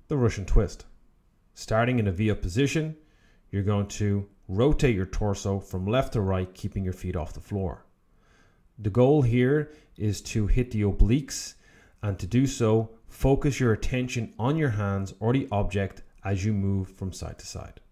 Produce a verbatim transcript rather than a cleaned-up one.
the Russian twist. Starting in a V-up position, you're going to rotate your torso from left to right, keeping your feet off the floor. The goal here is to hit the obliques, and to do so, focus your attention on your hands or the object as you move from side to side.